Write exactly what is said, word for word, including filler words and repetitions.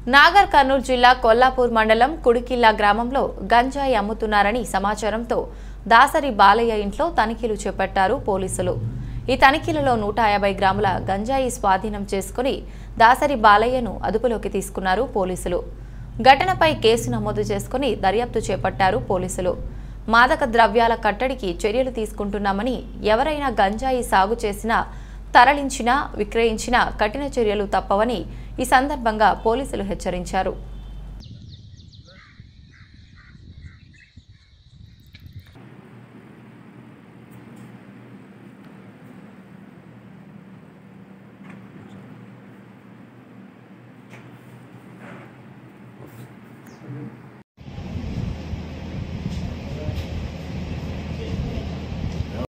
నాగర్ కర్నూలు జిల్లా కొల్లాపూర్ మండలం కుడికిల్లా గ్రామంలో గంజాయి అమ్ముతున్నారని సమాచారంతో దాసరి బాలయ్య ఇంట్లో తనిఖీలు చేపట్టారు పోలీసులు। ఈ తనిఖీలలో నూట యాభై గ్రాముల గంజాయి స్వాధీనం చేసుకుని దాసరి బాలయ్యను అదుపులోకి తీసుకున్నారు పోలీసులు। ఘటనపై కేసు నమోదు చేసుకుని దర్యాప్తు చేపట్టారు పోలీసులు। మాదక ద్రవ్యాల కట్టడికి చర్యలు తీసుకుంటున్నామని, ఎవరైనా గంజాయి సాగు చేసినా తరలించినా విక్రయించినా కఠిన చర్యలు తప్పవని ఈ సందర్భంగా పోలీసులు హెచ్చరించారు।